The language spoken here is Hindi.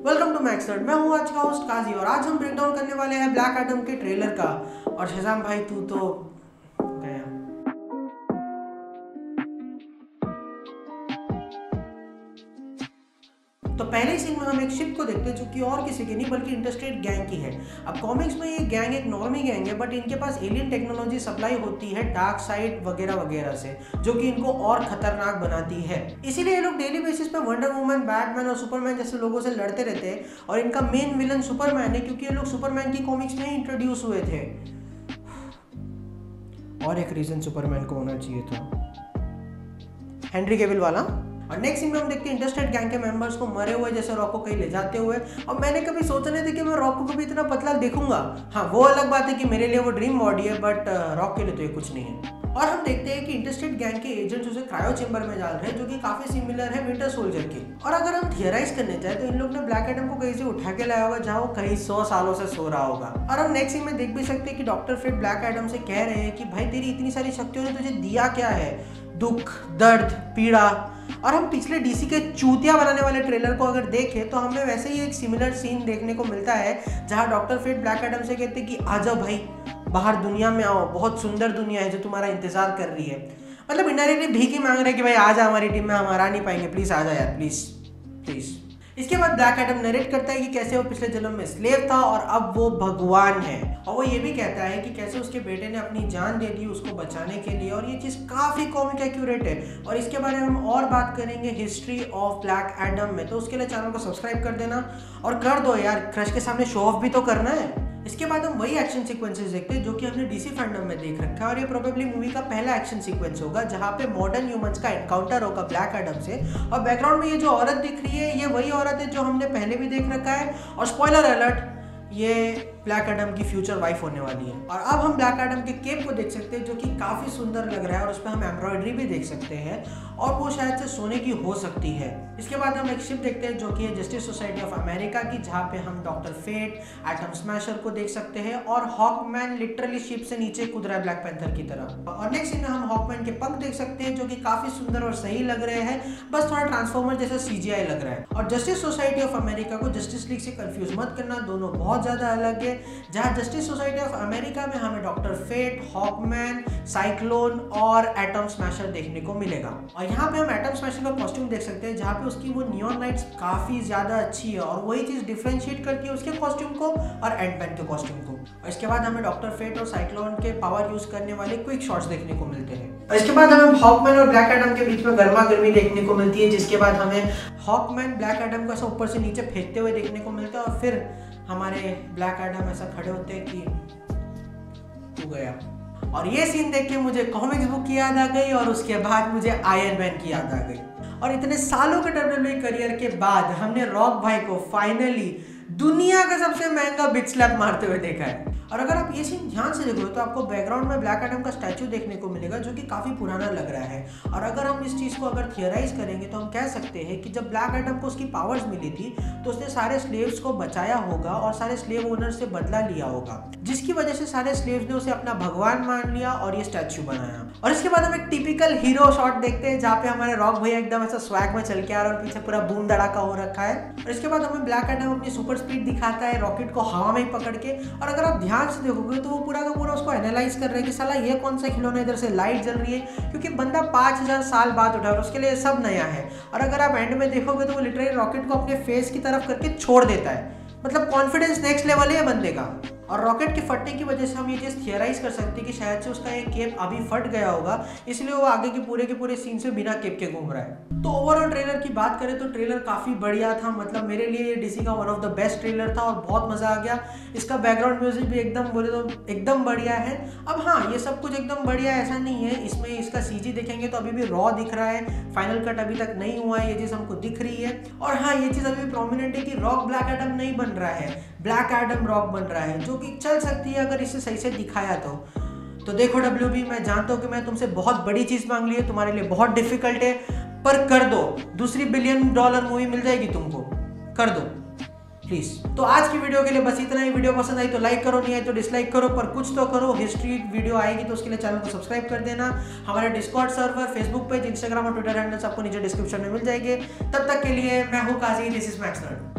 Welcome to मैक्सनर्ड। मैं हूं आज का होस्ट काजी और आज हम ब्रेक डाउन करने वाले हैं ब्लैक एडम के ट्रेलर का। और शहजाम भाई तू तो गया। तो पहले सीन में हम एक शिप को देखते हैं जो कि और किसी की नहीं बल्कि इंटरस्टेट गैंग की है। अब कॉमिक्स में ये गैंग एक नॉर्मल गैंग है बट इनके पास एलियन टेक्नोलॉजी सप्लाई होती है डार्क साइड वगैरह वगैरह से, जो कि इनको और खतरनाक बनाती है। इसीलिए ये लोग डेली बेसिस पे वंडर वुमन, बैटमैन और सुपरमैन जैसे लोगों से लड़ते रहते हैं। और इनका मेन विलन सुपरमैन है क्योंकि ये लोग सुपरमैन की कॉमिक्स में ही इंट्रोड्यूस हुए थे। और एक रीजन सुपरमैन को होना चाहिए था, हेनरी कैविल वाला। और नेक्स्ट सीन में हम देखते हैं इंटरस्टेट गैंग के मेंबर्स को मरे हुए जैसे रॉक को कहीं ले जाते हुए। और मैंने कभी सोचा नहीं था कि मैं रॉक को कभी इतना पतला देखूंगा। हाँ, वो अलग बात है कि मेरे लिए वो ड्रीम बॉडी है बट रॉक के लिए तो ये कुछ नहीं है। और हम देखते हैं कि इंटरस्टेट गैंग के एजेंट्स उसे क्रायो चेंबर में डाल रहे हैं जो कि काफी सिमिलर है विंटर सोल्जर के। और अगर हम थियराइज करने चाहे तो इन लोग ने ब्लैक एडम को कहीं से उठा के लाया होगा जहाँ वो कहीं 100 सालों से सो रहा होगा। और हम नेक्स्ट सीन में देख भी सकते हैं कि डॉक्टर फेट ब्लैक एडम से कह रहे हैं कि भाई तेरी इतनी सारी शक्तियों ने तुझे दिया क्या है, दुख, दर्द, पीड़ा। और हम पिछले डीसी के चूतिया बनाने वाले ट्रेलर को अगर देखें तो हमें वैसे ही एक सिमिलर सीन देखने को मिलता है जहां डॉक्टर फेट ब्लैक एडम से कहते हैं कि आ जाओ भाई, बाहर दुनिया में आओ, बहुत सुंदर दुनिया है जो तुम्हारा इंतजार कर रही है। मतलब इंडायरेक्टली भीख ही मांग रहे हैं कि भाई आ जा हमारी टीम में, हम हरा नहीं पाएंगे, प्लीज आ जा यार, प्लीज प्लीज। इसके बाद ब्लैक एडम नरेट करता है कि कैसे वो पिछले जन्म में स्लेव था और अब वो भगवान है। और वो ये भी कहता है कि कैसे उसके बेटे ने अपनी जान दे दी उसको बचाने के लिए। और ये चीज़ काफ़ी कॉमिक एक्यूरेट है और इसके बारे में हम और बात करेंगे हिस्ट्री ऑफ ब्लैक एडम में। तो उसके लिए चैनल को सब्सक्राइब कर देना और कर दो यार, क्रश के सामने शो ऑफ भी तो करना है। इसके बाद हम वही एक्शन सीक्वेंसेस देखते हैं जो कि हमने डीसी फैंडम में देख रखा है। और ये प्रोबेबली मूवी का पहला एक्शन सीक्वेंस होगा जहाँ पे मॉडर्न ह्यूमंस का एनकाउंटर होगा ब्लैक एडम से। और बैकग्राउंड में ये जो औरत दिख रही है ये वही औरत है जो हमने पहले भी देख रखा है। और स्पॉइलर अलर्ट, ये ब्लैक एडम की फ्यूचर वाइफ होने वाली है। और अब हम ब्लैक एडम के केप को देख सकते हैं जो कि काफ़ी सुंदर लग रहा है और उस पर हम एम्ब्रॉयडरी भी देख सकते हैं और वो शायद से सोने की हो सकती है। इसके बाद हम एक शिप देखते हैं जो कि है जस्टिस सोसाइटी ऑफ अमेरिका की, जहाँ पे हम डॉक्टर फेट, एटम स्मैशर को देख सकते हैं और हॉकमैन लिटरली शिप से नीचे कूद रहा है ब्लैक पैंथर की तरह। और नेक्स्ट सीन में हम हॉकमैन के पंख देख सकते हैं जो कि काफ़ी सुंदर और सही लग रहे हैं, बस थोड़ा ट्रांसफॉर्मर जैसा CGI लग रहा है। और जस्टिस सोसाइटी ऑफ अमेरिका को जस्टिस लीग से कंफ्यूज मत करना, दोनों बहुत ज़्यादा अलग है। जहाँ जस्टिस सोसाइटी ऑफ अमेरिका में हमें डॉक्टर फेट, हॉकमैन, साइक्लोन और एटम स्मैशर देखने को मिलेगा। और यहाँ पे हम एटम स्मैशर का कॉस्ट्यूम देख सकते हैं जहाँ पे उसकी वो नियॉन लाइट्स काफ़ी ज़्यादा अच्छी है और वही चीज़ डिफ्रेंशिएट करती है उसके कॉस्ट्यूम को और एंटमैन के कॉस्ट्यूम को। और इसके बाद हमें डॉक्टर फेट और साइक्लोन के पावर यूज करने वाले क्विक शॉट्स देखने को मिलते हैं। और इसके बाद हमें हॉकमैन और ब्लैक एडम के बीच में गर्मा गर्मी देखने को मिलती है, जिसके बाद हमें हॉकमैन ब्लैक एडम को ऐसा ऊपर से नीचे फेंकते हुए देखने को मिलता है और फिर हमारे ब्लैक एडम ऐसा खड़े होते हैं कि तू गया। और ये सीन देख के मुझे कॉमिक्स बुक की याद आ गई और उसके बाद मुझे आयरन मैन की याद आ गई। और इतने सालों के WWE करियर के बाद हमने रॉक भाई को फाइनली दुनिया का सबसे महंगा बिग स्लैप मारते हुए देखा है। और अगर आप ये सीन ध्यान से देखोगे तो आपको बैकग्राउंड में ब्लैक एडम का स्टैचू देखने को मिलेगा जो कि काफ़ी पुराना लग रहा है। और अगर हम इस चीज़ को अगर थियराइज करेंगे तो हम कह सकते हैं कि जब ब्लैक एडम को उसकी पावर्स मिली थी तो उसने सारे स्लेव्स को बचाया होगा और सारे स्लेव ओनर से बदला लिया होगा, जिसकी वजह से सारे स्लेव्स ने उसे अपना भगवान मान लिया और ये स्टैचू बनाया। और इसके बाद हम एक टिपिकल हीरो शॉट देखते हैं जहाँ पे हमारे रॉक भैया एकदम ऐसा स्वैग में चल के आ रहा है और पीछे पूरा बूम धड़ाका हो रखा है। और इसके बाद हमें ब्लैक एडम अपनी सुपर स्पीड दिखाता है रॉकेट को हवा में पकड़ के। और अगर आप ध्यान से देखोगे तो वो पूरा का पूरा उसको एनालाइज कर रहे हैं कि साला ये कौन सा खिलौना इधर से लाइट जल रही है, क्योंकि बंदा 5000 साल बाद उठा और उसके लिए सब नया है। और अगर आप एंड में देखोगे तो वो लिटरली रॉकेट को अपने फेस की तरफ करके छोड़ देता है। मतलब कॉन्फिडेंस नेक्स्ट लेवल है बंदे का। और रॉकेट के फटने की वजह से हम ये चीज़ थियराइज कर सकते हैं कि शायद से उसका एक केप अभी फट गया होगा, इसलिए वो आगे के पूरे सीन से बिना केप के घूम रहा है। तो ओवरऑल ट्रेलर की बात करें तो ट्रेलर काफ़ी बढ़िया था। मतलब मेरे लिए ये डीसी का one of the best trailer था और बहुत मज़ा आ गया। इसका बैकग्राउंड म्यूजिक भी एकदम बोले तो एकदम बढ़िया है। अब हाँ, ये सब कुछ एकदम बढ़िया ऐसा नहीं है, इसमें इसका CG देखेंगे तो अभी भी रॉ दिख रहा है, फाइनल कट अभी तक नहीं हुआ है, ये चीज़ हमको दिख रही है। और हाँ, ये चीज़ अभी भी प्रोमिनेंट है कि रॉक ब्लैक एडम नहीं बन रहा है, ब्लैक एडम रॉक बन रहा है, जो कि चल सकती है अगर इसे सही से दिखाया तो देखो WB, मैं जानता हूँ कि मैं तुमसे बहुत बड़ी चीज़ मांग ली है, तुम्हारे लिए बहुत डिफिकल्ट है, पर कर दो। दूसरी $1 बिलियन मूवी मिल जाएगी तुमको, कर दो प्लीज। तो आज की वीडियो के लिए बस इतना ही। वीडियो पसंद आई तो लाइक करो, नहीं आई तो डिसलाइक करो, पर कुछ तो करो। हिस्ट्री वीडियो आएगी तो उसके लिए चैनल को सब्सक्राइब कर देना। हमारे Discord server, Facebook page, Instagram और ट्विटर हैंडल्स आपको नीचे डिस्क्रिप्शन में मिल जाएंगे। तब तक के लिए मैं हूँ काजी, दिस इज मैक्सनर्ड।